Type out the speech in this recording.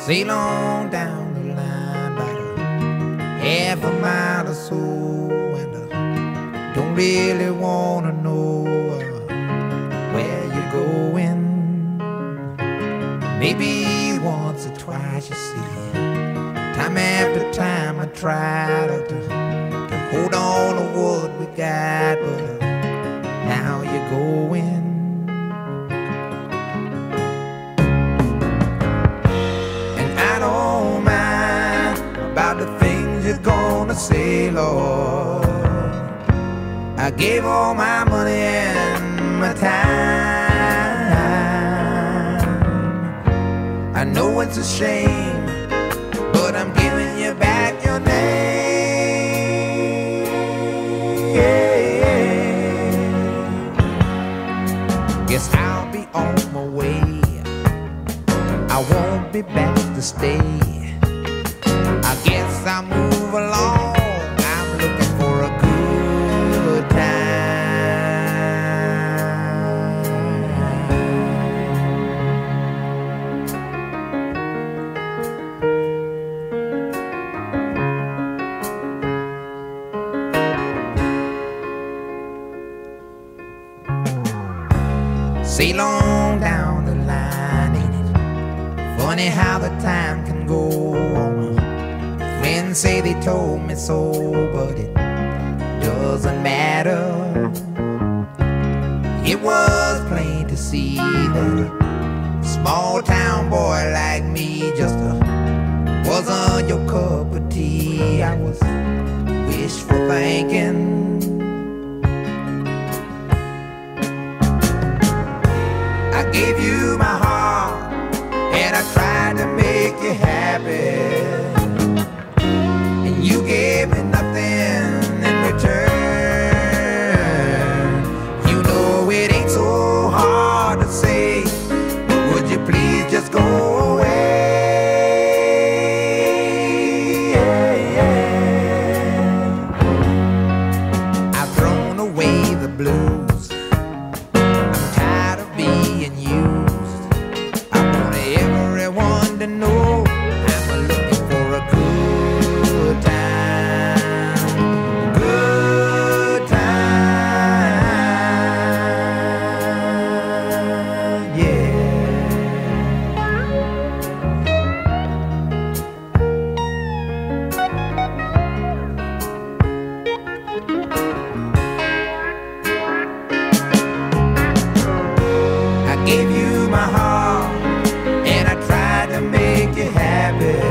Sail on down the line about a half a mile or so, and don't really wanna know where you're going. Maybe once or twice, you see, time after time I tried to hold on to what we got, but now you're going. The things you're gonna say, Lord, I gave all my money and my time. I know it's a shame, but I'm giving you back your name. Guess I'll be on my way. I won't be back to stay. I guess I'll move along. I'm looking for a good time. Sail on down the line, ain't it funny how the time can go on? Friends say they told me so, but it doesn't matter. It was plain to see that a small town boy like me just wasn't your cup of tea. I was wishful thinking. I gave you my heart and I tried to make you happy. You gave me nothing in return. You know it ain't so hard to say, but would you please just go away? I've thrown away the blues. I'm tired of being used. I want everyone to know I'm looking for a good time. Good time, yeah. I gave you my heart and I tried to make you happy.